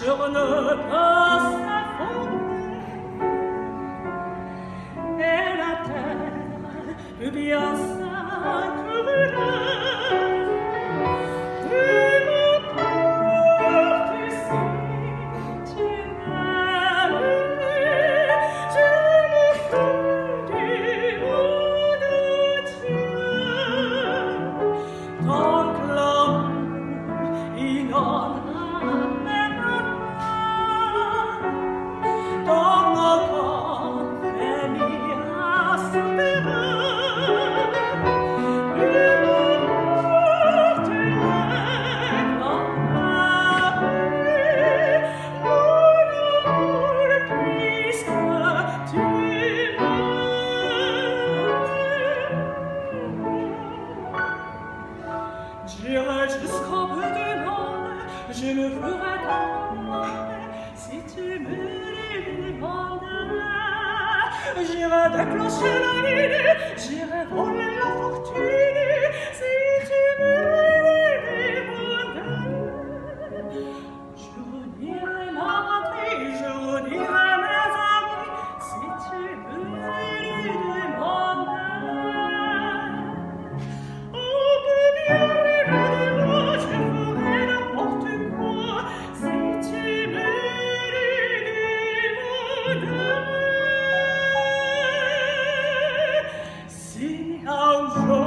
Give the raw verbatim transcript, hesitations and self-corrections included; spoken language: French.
sur ne pas s'affronter, et la terre peut bien s'accumuler. J'irai jusqu'au bout du monde, je me ferai t'emmener si tu me demandes. J'irai déclencher la nuit, j'irai voler la fortune si tu me demandes. Je redierai ma patrie, je redierai mes amis si tu me demandes. Oh, peut bien un jour